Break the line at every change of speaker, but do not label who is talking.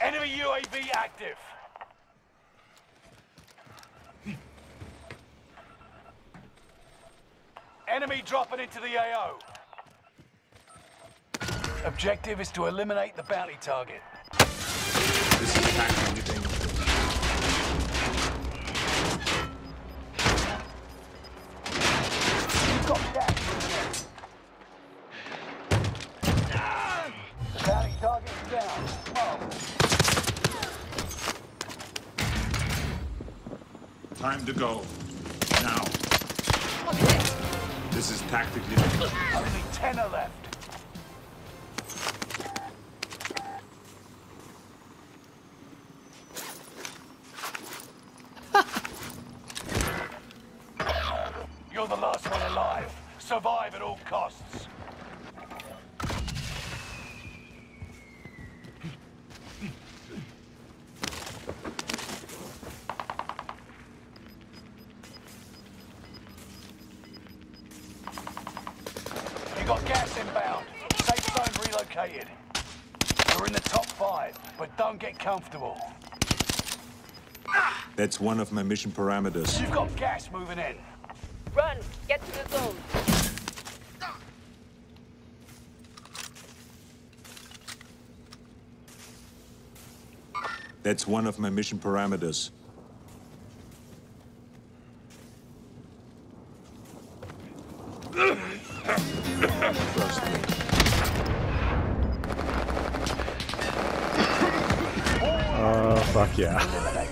Enemy UAV active. Enemy dropping into the AO. Objective is to eliminate the bounty target.
This is tactically dangerous.
You've got gas. The bounty target's down. Whoa.
Time to go. Now. This is tactically.
Only 10 are left. You're the last one alive. Survive at all costs. You got gas inbound. Safe zone relocated. You're in the top 5, but don't get comfortable.
That's one of my mission parameters.
You've got gas moving in.
Run! Get to the zone!
That's one of my mission parameters. Trust me.
Fuck yeah.